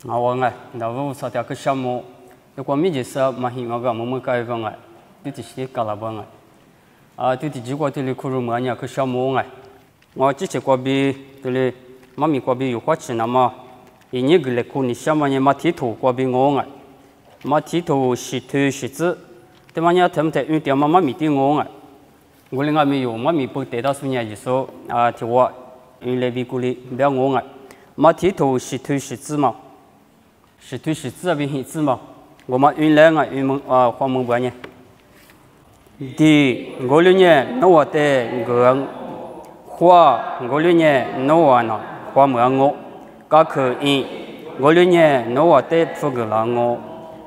我哎，那我啥点个项目，如果没就是嘛，我个么个个哎，就是些搞了帮哎，就是结果就是可能么样个项目哎，我之前过比就是妈咪过比有花钱那么，一年个来可你项目呢嘛提头过比我哎，嘛提头是头是子，但嘛呢他们在用点嘛咪的我哎，我另外没有嘛咪不得到数年就说啊，就我用来比过哩不要我哎，嘛提头是头是子嘛。是对是字边字嘛，我们原来啊原门黄门班呢，第5年我的个花5年我呢花门我，噶可以5年我的出个啦我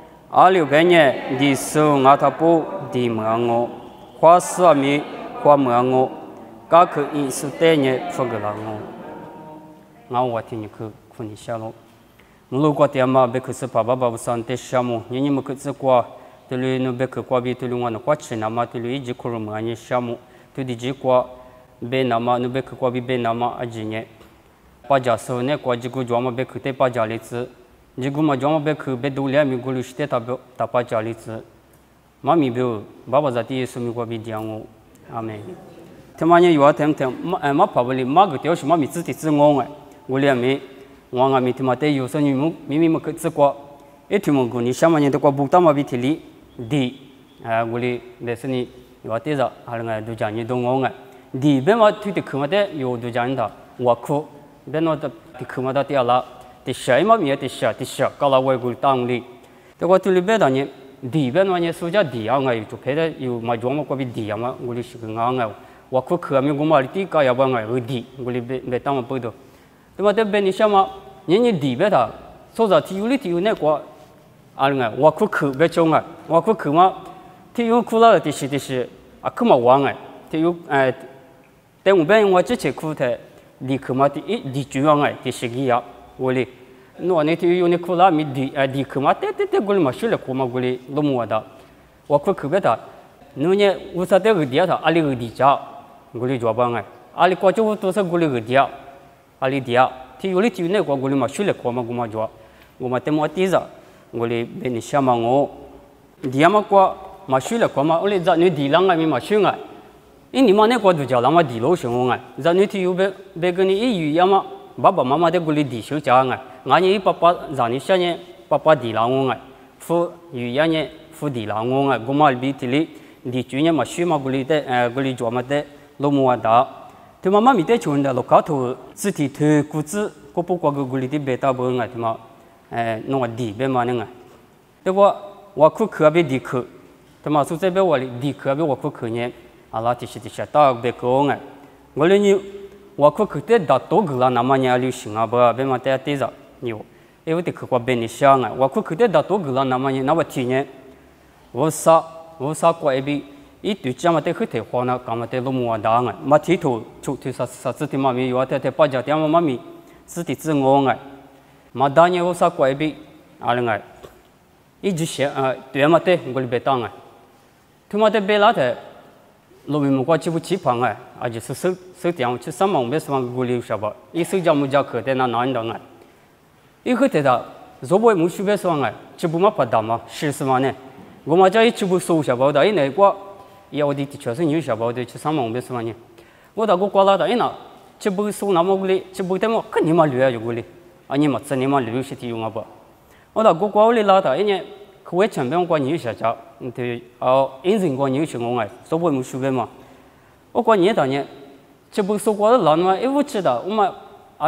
，26年第4我他不第门我，花4米花门我，噶可以是第年出个啦我听你去你下喽。如果点嘛，别个是爸爸爸爸上的项目，你们可是过，对于那别个过比对于我那花钱那么对于一直可能么你项目，对于结果别那么那别个过比别那么啊几年，把家收呢过几个月嘛别个得把家里子，结果嘛家嘛别个别多两米过路是得他把家里子，妈咪表爸爸在第一说明过比讲我，阿妹，他妈呢有啊他嘛爸爸哩嘛个条是妈咪自己自我哎，我两米。我阿咪他妈的有时候你们可只过，一天么过你想嘛你都过不到嘛比提里地，我哩那是你有点子，还有个都讲你懂我个，地边嘛推的课嘛的有都讲的，我课边嘛的课嘛的第二啦，第十嘛咪第十，搞了我个当里，这个推里边的呢，地边嘛呢说叫地啊个，就拍的有嘛装嘛过比地啊嘛，我哩是个硬个，我课咪我嘛哩地搞要不个地，我哩别当嘛不的。对嘛？这边你想嘛，人地边他，所以体育里体育那个，我课别种啊，我课嘛，体育课了就是啊，课嘛玩哎，体育但我边我之前课的，理科嘛第主要哎，第十几呀，我哩，那体育那课啦，咪理科嘛，我哩嘛学了课嘛，我哩弄么的，我课别他，那我啥的个地他，阿里个地家，我哩做帮哎，阿里过去我都是我哩个地啊。阿里地啊，体育那个我哩嘛学了课嘛，我嘛做，我嘛点么地子，我哩别你想嘛我，地嘛过嘛学了课嘛，我哩在你地浪啊咪嘛学啊，因你嘛那个都叫浪嘛地路学我啊，在你体育别跟你一语呀嘛，爸爸妈妈的我哩地学讲啊，俺你爸爸让你想呢，爸爸地浪我啊，父语言呢父地浪我啊，我嘛比体里地主呢嘛学嘛我哩的我哩做嘛的路么的。对嘛，妈咪在穷的，路口头自己推股子，我不过个股里的别大不啊，对嘛，弄个地别嘛那个，对不？我课别地课，对嘛，所以这边我哩地课别我课呢，阿拉就是到别个个，我哩你我课的到多个啦，那么呢流行啊不，别嘛在地上有，因为的课我别你想啊，我课的到多个啦，那么呢，那我提呢，我啥过一边。一对这么的很特花呢，干嘛的路么大个，嘛提头出去啥子的嘛咪有啊，在把家店嘛咪自己自我个，嘛当年我啥过一笔，阿个，一直想对嘛的我哩别当个，他妈的别拉的，路面么过起不起旁个，啊就是手电去上网别上我哩啥吧，一手家么家课在那难当个，一个在那，如果没学别上个，起不嘛不大嘛，10万呢，我嘛家一起不收下吧，但因那个。也我的确实有小包的去上网别说呢，我到过了的，那这不收那么个哩，这不得么肯定嘛留下个哩，啊你嘛真的嘛留些的用啊不？我到过里拉的，因为可为前边过你下家，对因人过你去我哎，所不没输别嘛，我过年当年，这不收过了老嘛，我知道我嘛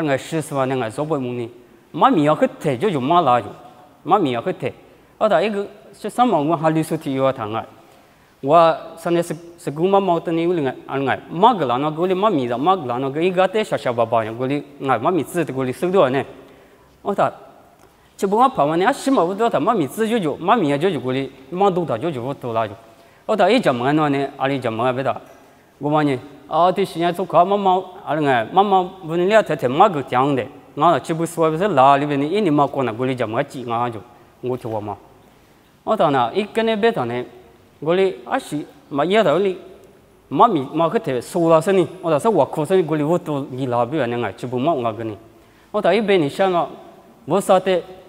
10万那个所不没呢，妈咪要去退就嘛拉就，妈咪要去退，我到一个去上网我还留些的要谈啊。我上次是姑妈毛的呢，我哩妈个啦，那个哩妈咪的，妈个啦，那个一个在小爸爸呀，我哩妈咪子的我哩收到呢。我说，这不我跑完呢，起码我都他妈咪子就，妈咪也就我哩，妈都他就我都拉就。我说一讲么呢，阿里讲么别的，我问你，对现在做考妈妈，妈妈不能俩太妈个讲的，俺这不说不是拉里边呢，一年嘛过呢，我哩讲么几俺就，我听我嘛。我说呢，一个呢别的呢。我哩阿是嘛也头哩，妈咪嘛去提收了身呢，我说我可是我哩我都伊拉边那个，就不忙我跟你，我到一边你想了，我说的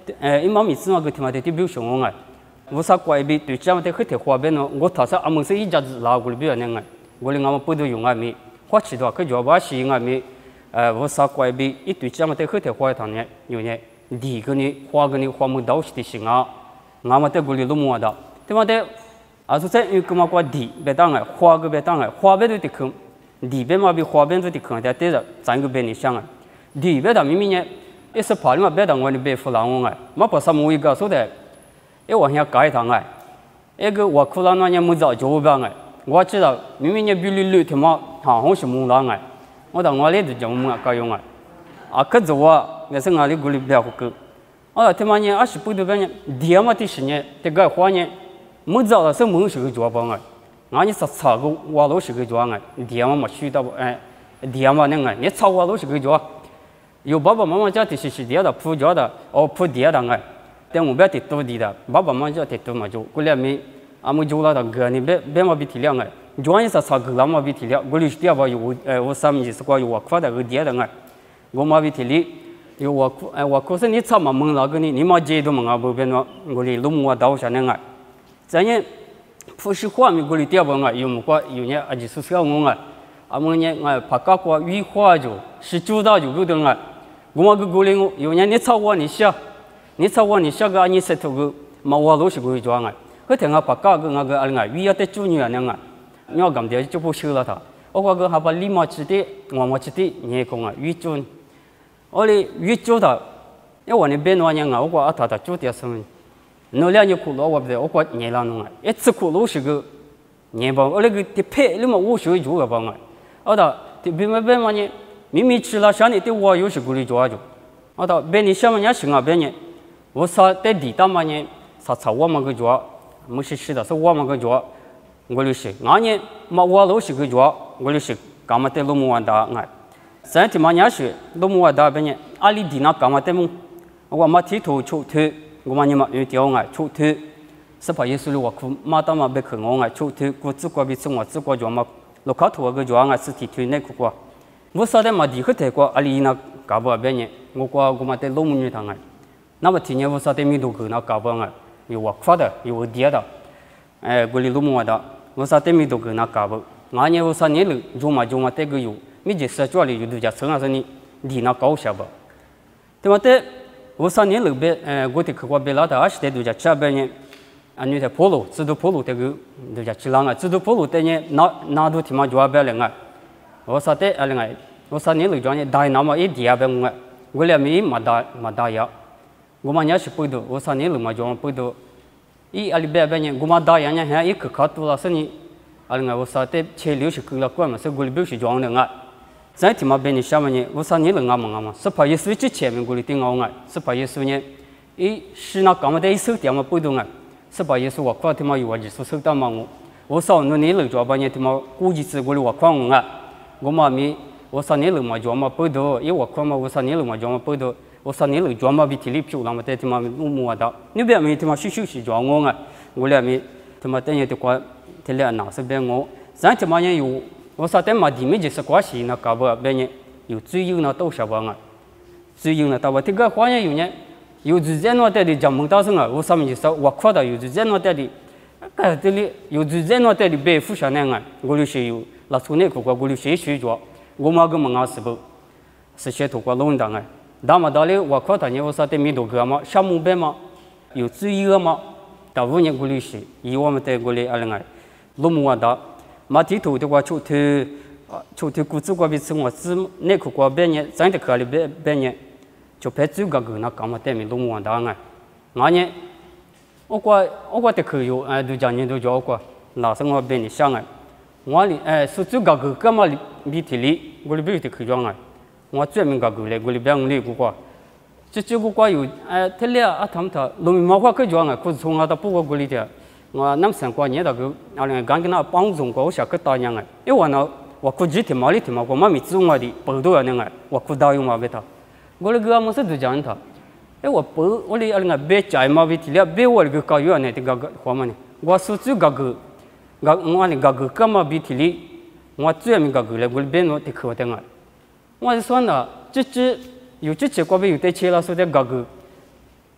一毛米子嘛个他妈的表熊哎，我啥怪比对这么的很特花边喏，我他说阿门是一家子拉过来表那个，我连俺们不都用阿米，花起多可就把西阿米，我啥怪比一对这么的很特花汤呢，有呢，地个呢花个呢花木刀是的行啊，俺们在过里路么的，他妈的，啊说在有个嘛个地别当哎，花个别当哎，花别都得坑，地别嘛比花别都得坑，但对着咱个别你想啊，地别的明明呢。一是怕你嘛别当我的别付郎我哎，嘛不什么一个说的，一往下改堂哎，一个我苦了那年没早就办哎，我知道明明你比你累他妈好像是木郎哎，我当我来就叫木改用哎，啊可走啊，那是俺的过来不要个，啊他妈呢二十不多个呢，第二嘛第十年这个花呢，没早了是没是个做帮哎，俺你是炒个瓦楼是个做哎，第二嘛去到哎，第二嘛那个你炒瓦楼是个做。有爸爸妈妈家的是第二的铺家的，哦铺第二的哎，但我别得多的的，爸爸妈妈家得多嘛就，过来没，俺们就拉到个你别嘛比体谅哎，就按是啥个拉嘛比体谅，过来是第二把有我上面是过有我夸的个第二的哎，我嘛比体力，有我可是你炒嘛蒙那个你嘛接都蒙啊不变喏，过来弄我刀下那哎，咱呢，不是画面过来第二把哎，有么个有呢啊就是小我哎，俺们呢哎怕搞过语化就是知道就不懂哎。我个过来我有年你炒我你下个你石头个嘛我老是个装哎，可听我把家个那个阿个鱼要得煮牛那个，你要咁的就不收了他，我个还把立马吃的，我嘛吃的你讲啊鱼煮，我哩鱼煮的，因为我那边那样啊，我阿他煮的什么，那两年苦了我不得，我你啦弄啊，一次苦了是个你帮，我那个的配你嘛我是煮个帮啊，我的的别嘛呢。明明吃了像你的我有时过来抓住，我到别你什么人生啊别人，我啥在地大嘛呢？啥炒我们个抓，没事吃的是我们个抓，我就是，俺呢嘛我老是个抓，我就是，干嘛得路么完大哎，现在嘛人是路么完大别人，阿里地那干嘛得么？我嘛剃头出头，我嘛你嘛有条哎出头，是怕耶稣的我苦，嘛到嘛别去我哎出头，我自个别生活自个抓嘛，路卡头个抓哎是剃头那个quoi。我说的嘛，第个泰国阿里那搞不别人，我嘛在龙门女堂哎，那么今年我说的米都去那搞不哎，有我夸的，有我爹的，过来龙门的，我说的米都去那搞不，俺年我说你了，就嘛这个有，米就是主要有度假村啊，是你地那高些吧，对吧？的，我说你了别，我的去过别拉的，而且度假吃别人，啊，你在坡路，知道坡路这个度假吃啷个，知道坡路的呢，那都他妈就别人啊。我说的阿个，我说你路上呢，大那么一点别我俩没嘛大呀，我嘛也是不多，我说你路嘛就不多，一阿里别呢，我嘛大呀呢，还一个卡多了是你，阿个我说的车流是够了管嘛，是过来表示装的啊，再他妈别你什么呢？我说你路嘛，是怕耶稣之前面过来顶我啊，是怕耶稣呢，一是那干嘛的一手点嘛不动啊，是怕耶稣我夸他妈有我就是手到嘛我说你路上把你他妈估计是过来我夸我啊。我嘛咪，我说你路嘛装嘛不多，因为我看嘛，我说你路嘛装嘛不多，我说你路装嘛比体力漂亮嘛，但他妈没到，你别咪他妈休装我啊，我俩咪他妈等于的话，他俩哪是别我，咱他妈也有，我说他妈地面就是关系那搞不别人有最有那多少帮啊，最有那到我这个花样有呢，有之前那带的讲门道上啊，我上面就说我看到有之前那带的，这里有之前那带的背负下来啊，我就是有。那从那个过来学习着，我嘛个门啊是不，是学土瓜弄的哎。那么到了我看到你我说的米多个嘛，项目边嘛，有注意个嘛，到5年过来学，以我们带过来阿个哎，弄么的，嘛地头的话出头估计过比生活是那个过边呢，真的可里边呢，就拍这个那干嘛带米弄么的哎，俺呢，我的可有哎，都讲你都叫我，那生活边你想哎。我哩是这个干嘛里体力，我哩不有得去装啊！我专门个嘞，我哩别用哩个quoi，这个quoi有他俩他们农民毛花去装啊，可是从那到不过过哩的，我那三过年那个，阿哩刚跟那帮助过，我想去打样啊，因为我估计天毛哩天毛，我妈咪种我的不多啊那个，我去打用嘛别他，我哩个么是都讲他，我哩阿哩个别摘嘛别体力，别我哩个搞有呢，这个花嘛呢，我是这个。我哩个干嘛比体力？我最没个嘞，我边我得可的啊！我是说呢，有这过边有得钱了，说的个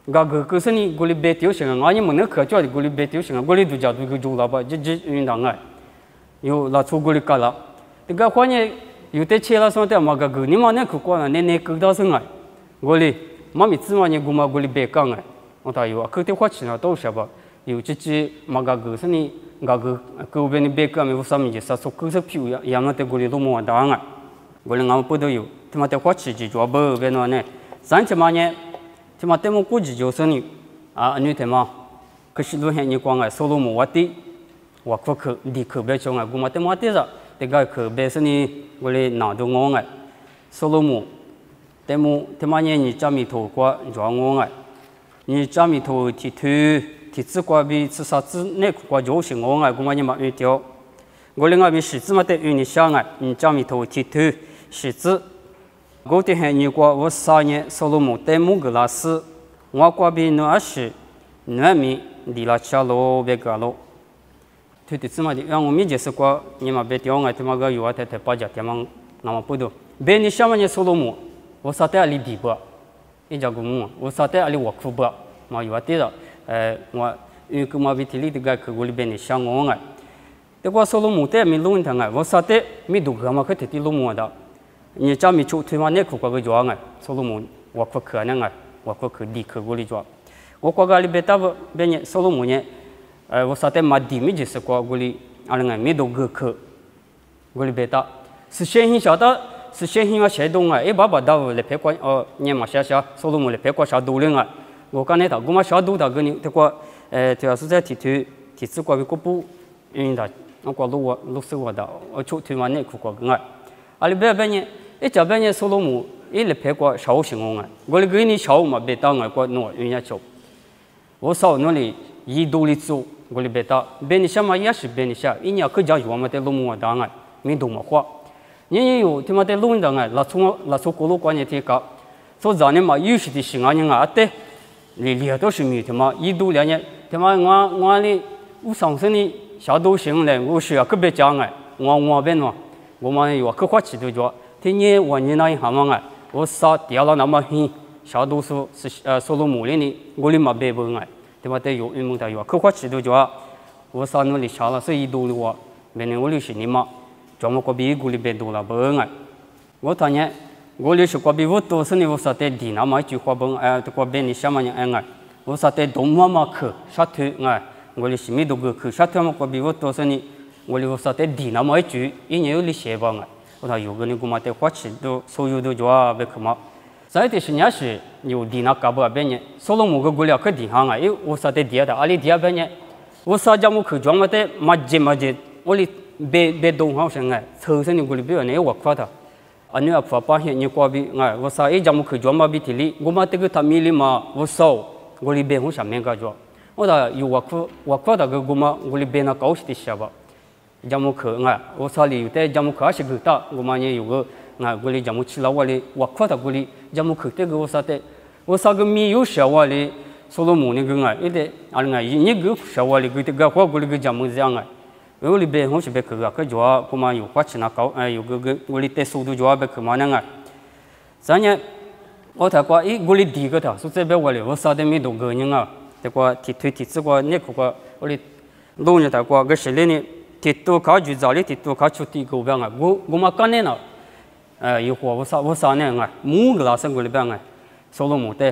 个是你过来白丢行啊，你们那可叫的过来白丢行啊，过来度假度个做了吧，这运动啊，有拉出过来干了，这个话呢，有的车了上的嘛个，你们那可过了，那够到生啊，过来，妈咪子嘛你过嘛过来白干啊，我他有啊，可的话去那都是吧，有这嘛个是你个边的白干没有啥物事，啥说可是皮呀，也么得过来都没当啊，过来俺们不都有，他妈的话去就做不边那呢，三千嘛呢。他妈，他们估计就是你啊，你他妈，可是路线你光哎，收入没我的，我可立刻别穷哎，我嘛他妈的着，这个可别是你我来拿到我哎，收入没，他妈呢你家里头过装我哎，你家里头提子过比吃啥子那过就是我哎，我嘛你嘛一条，我另外比柿子嘛得你想哎，你家里头柿子。我的还你过我3年收入没得5个拉丝，我过比20米离了桥路别个路，对的，怎么的？让我们就是过你嘛别掉我他妈个有啊，他把家他妈那么不多，别你下面你收入没，我啥在里地不？一家个么？我啥在里我苦不？嘛有啊对了，我因为嘛比体力这个去我里边你想我哎，这个收入没得没弄他哎，我啥在没读个嘛去体力弄么的。你家没出推嘛？那苦瓜个做啊，收入没我可能啊，我可立刻过来做。我瓜个里边大不别呢收入没呢？我啥在嘛地没就是瓜过来，阿那个没都个可，过来别大。是先行晓得，是先行要谁动啊？爸到来陪瓜你嘛下收入没来陪瓜下多了啊？我刚才他我嘛下多大个呢？这个主要是在提子瓜个个不因的，我瓜路手我的，我出推嘛那苦瓜个啊，阿里边呢？这边呢，收入没，来陪过少行我啊！我来给你少嘛，别当我过弄人家做。我少弄里一多里做，我来别当。别你想嘛也是别你想，一年可讲有嘛得弄我当啊，没多么花。人有他妈的弄当啊，拉出过路关键提高。所以咱呢嘛，有些的行啊人啊对，里都是没他妈一多两年，他妈我哩我上身的小都行嘞，我需要可别讲啊，我别弄，我嘛有可花起都做。今年我那一行嘛，我啥掉了那么远，小多数是收入没的，我哩嘛别问哎，对吧？得有运动的有，可花起都做，我啥努力下了是一多的话，明年我哩是你嘛，专门过比我哩别多了不哎，我当年我哩是过比我多是呢，我啥得地那么一句话不哎，过比你什么样哎，我啥得动嘛去啥腿哎，我哩是没多个去啥腿嘛过比我多是呢，我哩我啥得地那么一句，一年有哩些吧哎。我有个人给我得花钱都所有都做别去嘛，再的是人家是有地那搞不别呢，收入某个过了去地行啊，因为我啥得地的，阿里地别呢，我啥家么去装么的嘛接，我哩别动好像哎，抽身的过里别呢我夸他，啊你要发把现你过比哎，我啥一家么去装嘛比体力，我嘛这个他米里嘛我少，我哩别我上面个做，我da有我夸他个我嘛我哩别那高兴的些吧。家母去啊，我啥里有的家母去还是去打，我嘛也有个啊，我哩家母去了我哩，我看到我哩家母去这个我啥个没有小我哩，收入没那个啊，一点啊那个一个小我哩个这个花我哩个家母这样啊，我哩别我是别去个，可做我嘛有花钱那高有个我哩得收入做别去嘛那个，咱呢我睇过我哩第一个他，所以这边我哩我啥都没多个人啊，这个提这个那个我哩老人睇过个是哩呢。铁多考就早哩，铁多考出地个边啊！我嘛干呢了，有货我啥呢啊？5个老师过来边啊，收入没得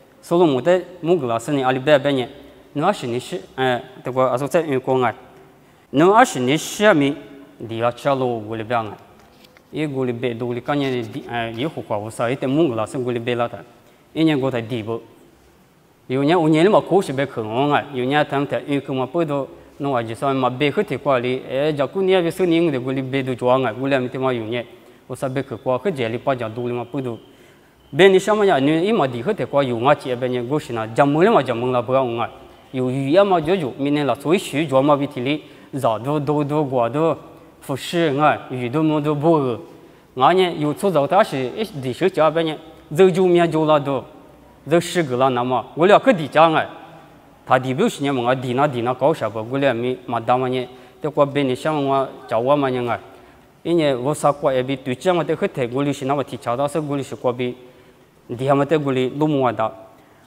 5个老师呢，阿里边呢，那是你是这个啊说在员工啊，那是你下面离了桥路过来边啊，一过来边多哩干呢有货我啥一点5个老师过来边了他，一年过他地不，有年我年里嘛考试别去我啊，有年他们员工嘛不多。那我就说嘛，别去提过哩，假如你要是你的，我哩别都装啊，我俩没听嘛用呢，我说别去过，去这里把家多哩嘛不多，别你什么呀？你嘛地去提过用啊，这边呢，我是那家门了嘛，家门了不用啊，有鱼呀嘛就，明年了所以学做嘛比体力，热都过都，不是啊，鱼都么都不饿，俺呢有出走他是地手家边呢，肉就面就了都，肉10个了那么，我俩去地家啊。他地表是呢嘛，地那高啥不？我俩没嘛当嘛呢，这个别你想我叫我嘛呢啊，因为我啥过也比对象嘛得去提，我哩是那么提查到是我哩是过比，地下嘛得我哩弄么的，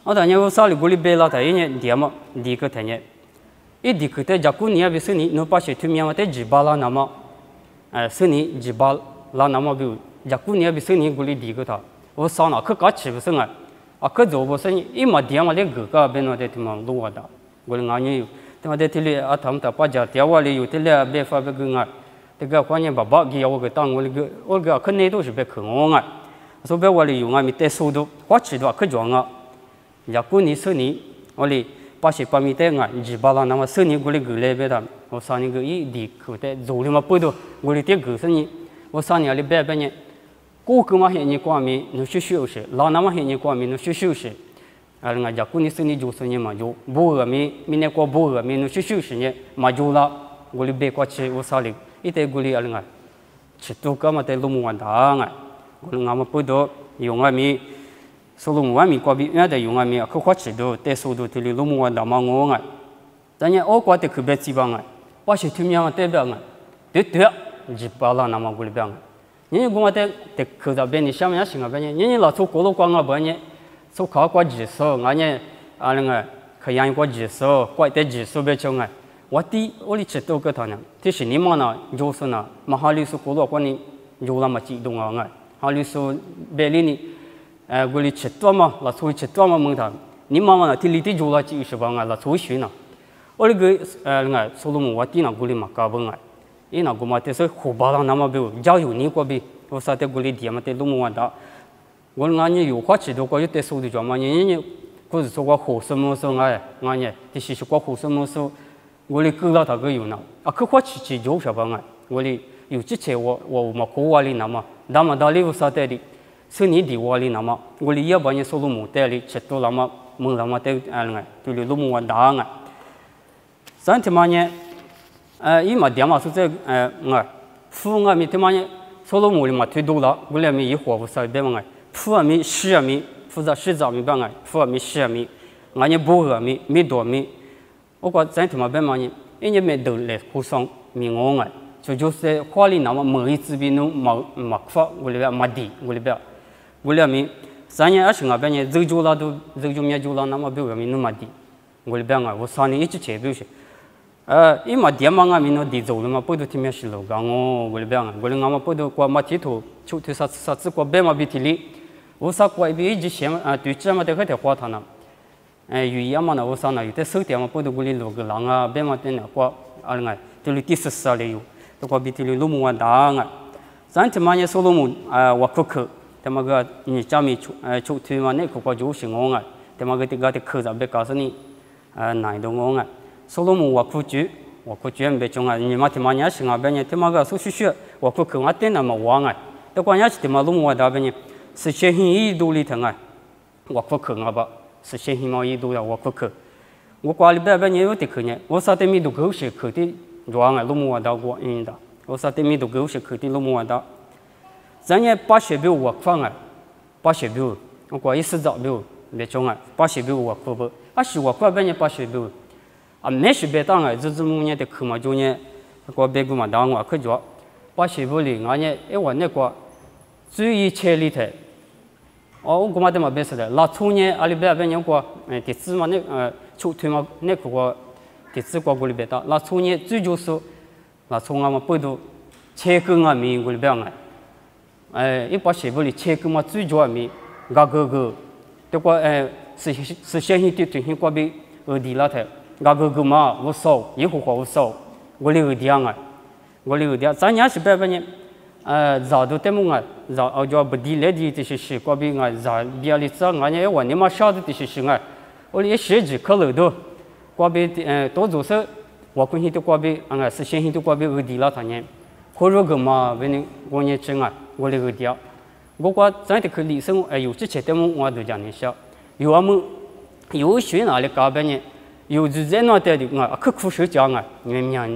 我当年我啥里过里白了他一年点嘛，第个他年，一第个在家过年比是你侬把些推面我在几巴拉那么，是你几巴拉那么比家过年比是你过里第个他，我啥那可搞起不是啊，可做不是你一毛点我那个边我在他们弄的，我那俺有，他们在这里他们把家点我里有这里别发别个啊，这个关键爸爸给我个当我个可能都是别可我啊，所以我里用啊咪带速度，花起多可装啊。家过年是你，我哩把些把米带啊，几巴拉那么是你过来过来别的，我上年个一地口袋做的嘛不多，我哩点个是你，我上年哩白白呢，过个嘛现你过米，侬休息，老那么现你过米侬休息，人家过年是你就是你嘛就不饿米，明年过不饿米侬休息呢，嘛就了，我哩白过去我上哩一带过哩人家，吃多个嘛带路么完蛋啊，我哩俺们不多用啊米。所以我们过比人家用啊米，可花钱多，带速度提里路么大嘛我啊，但是我过得可别基本啊，把些推面啊代表啊，对，几巴拉那么过里边啊，人家我得可在边你下面行啊边人家老做过路光啊边呢，做考过技术，俺呢那个可养过技术，过得技术别强啊，我哩吃多个他呢，这是你嘛呢，就是呢，嘛哈里是过路光你，就那么激动啊，哈里是别里呢。我哩吃多嘛，那出去吃多嘛问他，你妈妈那地里地做了几十万啊，那出去呢？我那个那说了我地那过哩嘛搞不啊，伊那个嘛就是火把上那么比，加油你过比，我啥的过哩地嘛得路么完大，我俺呢有花吃多过有得收的着嘛，人可是说我火什么时候俺呢，这是过火什么时候，我哩够了他个有呢，可花吃就是吧俺，我哩有之前我嘛过瓦哩那么，那么到里有啥的哩。是你地瓦里那么，我哩也把你收入木袋里吃多那么，蒙那么带就里路木完大啊。咱他妈呢，伊嘛点嘛是这富啊咪他妈呢，收入木里嘛推多了，我俩咪一伙不少别嘛富啊咪十啊咪，负责十兆咪办富啊咪十啊咪，俺呢不饿咪没多咪，我讲咱他妈别嘛呢，人家没都来互相咪我就是花里那么某一次比侬没发，我里边没地，我里边。我俩咪，3年20年边呢，走久了都走久面久了，那么比我咪弄么地，我里边我3年一直切不是，伊嘛点嘛我咪弄地走了嘛，不都听面是路讲我里边我里俺们不都过嘛地图，就啥子过边嘛比地里，我啥过一边一直线对这嘛得开条花坛呢，语言嘛那我啥呢，有的手点嘛不都过里路个浪啊，边嘛的那过这里第14里有，都过比地里路么大啊，咱他妈呢说路么我可。他妈个你家里出推嘛，那个就是我啊，他妈个这个课上别告诉你，难度我啊，所以我苦主别中啊，你妈他妈也是啊，别人他妈个说学，我苦我点那么忘啊，这关键是他妈路我大别人是先行一度里头啊，我苦啊吧，是先行嘛一度的我苦，我挂里边别人有的课呢，我啥的没都够是课的，装啊路我大过的，我啥的没都够是课的路我大。咱也把学表我放啊，把学表，我过14兆表别中啊，把学表我课不，是我课别人把学表，没学表当啊，就是么年的课嘛就呢，过别个嘛当我课着，把学表里俺呢，我那个注意切里头，我嘛的嘛别说的，那初年阿里边人过，第四嘛那初推嘛那个第四过里边的，那初年最就是那从俺们不都切个俺们过里边啊。一把学不里切个嘛最主要咪，个，这个是先行的进行过比地那头，个嘛无少，一户无少，我哩地啊，咱也是别呢，早都得么早就不地来的这些过比早比里早俺也我你嘛晓得这些我哩设计可了都，过比多做事，我关心的过比是先行的过比地那头呢，或者个嘛为你我也真我那个地，我讲咱这个历史有之前的我都讲一下，有学哪里搞别呢？有在那带的可苦手教你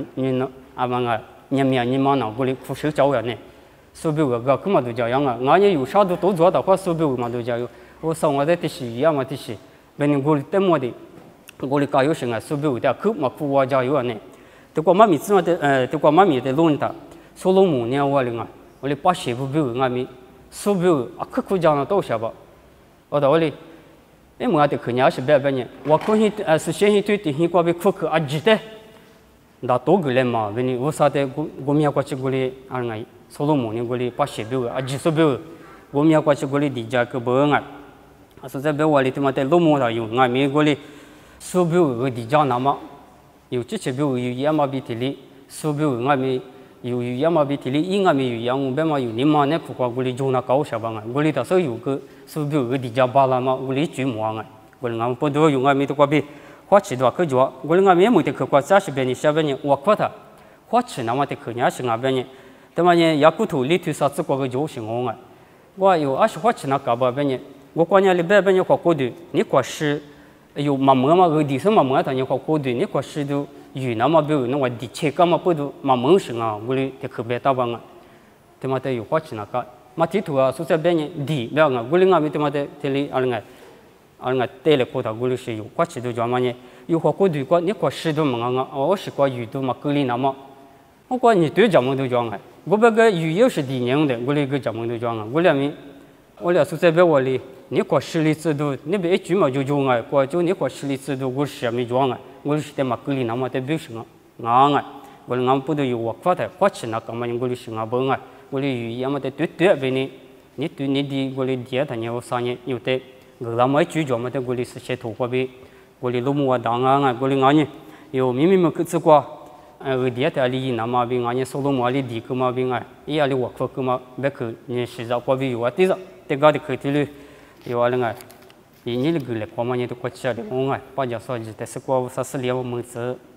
嘛那过来苦手教呢，手表个嘛都这样俺也有啥都做到，话手表嘛都这样，我上我在这些一样嘛这些，别人过来带么的，过来搞有些手表的可嘛苦我加油呢，这个妈咪子嘛的这个妈咪的论的，说了5年我哩我哩把学不表俺们手表可讲了多少吧？我到我哩， 哎，我得去年是白呢，我可以是先对的，先过被苦去啊，记得，那多个人嘛，问你为啥的我们要过去过来啊？哎，所罗门呢过来把写表啊，几十表，我们要过去过来地价个不啊？啊，所在表我里头嘛，在罗马上有啊，美国里手表个地价那么有这些表有也嘛比提里手表啊没。有也嘛比提里应该没有样，我们嘛有你嘛那苦瓜我里就那高下吧啊，我里到时候有个手表个地价巴拉嘛，我里举毛啊，我里俺不多用啊，没得瓜比花起多可做，我里俺没没得去瓜30百年下半年我夸他花起那么得去年是俺半年，但嘛呢，也骨头里头啥子瓜个就行我啊，我有20花起那搞吧半年，我过年里半年花过的，你过是有慢慢嘛个地上慢慢他你花过的，你过是都。有那么比如那我的切干嘛不都嘛猛生啊，我哩得可别打棒啊，他妈的有花钱那个，嘛地图啊，所在边呢地不要啊，我哩俺们他妈的这里啊那带来过头，我哩是有花钱都叫嘛呢，有花过对过，你过10多猛啊，我是过鱼都嘛够哩那么，我过你对咱们都叫啊，我那个鱼又是低量的，我哩个咱们都叫啊，我俩们我俩所在边我哩，你过10里制度，你别一句嘛就叫啊，过就你过10里制度，我是没叫啊。我是在马格里那么在表示啊，我们不都有我发的花钱那干嘛用我的是啊不啊，我的语言嘛在对别呢，你对你的我的第二天有3年有的，我那么主角嘛在我的是写图画呗，我的路木啊当啊，我的俺呢有明明么个这个，我第二天里那么边俺呢所罗门里地个嘛边啊，伊阿里我发个嘛，别个你实在画边有啊，第三，这个的可以了，有啊那个。ini lagi lekwa mana tu kacau deh, orang, pajak sahaja, tapi sekolah usah selia memang